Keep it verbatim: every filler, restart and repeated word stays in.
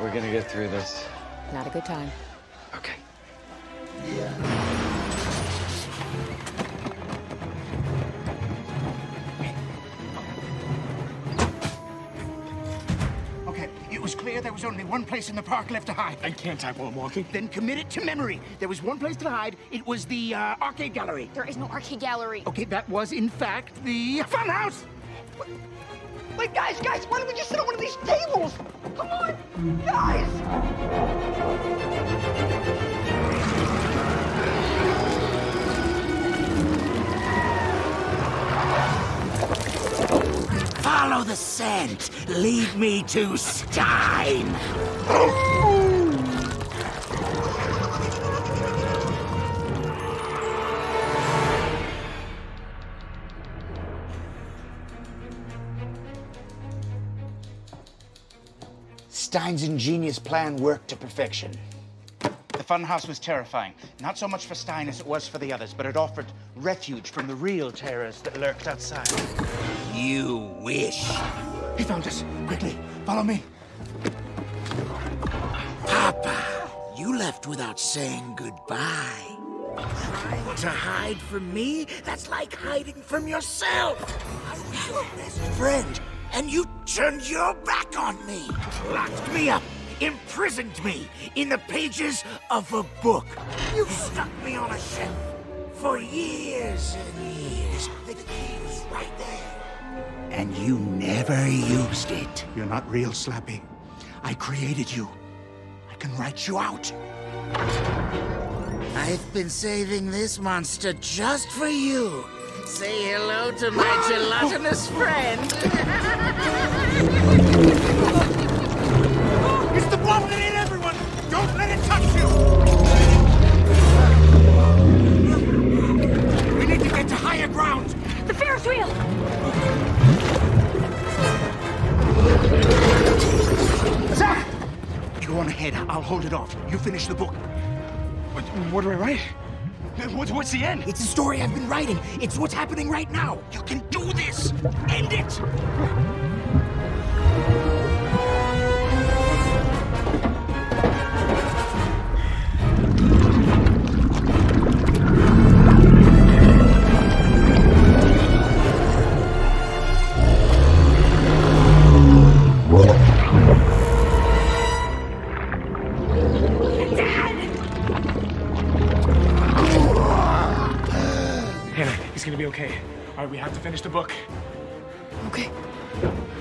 We're gonna get through this. Not a good time. Okay. Okay, it was clear there was only one place in the park left to hide. I can't type while I'm walking. Then commit it to memory. There was one place to hide. It was the uh, arcade gallery. There is no arcade gallery. Okay, that was in fact the funhouse. What? Wait, guys, guys, why don't we just sit on one of these tables? Come on, guys! Follow the scent. Lead me to Stine. Stine's ingenious plan worked to perfection. The funhouse was terrifying. Not so much for Stine as it was for the others, but it offered refuge from the real terrors that lurked outside. You wish. He found us. Quickly, follow me. Papa, you left without saying goodbye. Trying to hide from me? That's like hiding from yourself. I was your best friend, and you turned your back on me. Locked me up. Imprisoned me in the pages of a book. You stuck me on a shelf for years and years. The key was right there. And you never used it. You're not real, Slappy. I created you. I can write you out. I've been saving this monster just for you. Say hello to my gelatinous friend. It's the Blob That Ate Everyone! Don't let it touch you! We need to get to higher ground! The Ferris wheel! Zach! Go on ahead. I'll hold it off. You finish the book. What, what do I write? What, what's the end? It's the story I've been writing. It's what's happening right now. You can do this! End it! Hannah, he's gonna be okay. All right, we have to finish the book. Okay.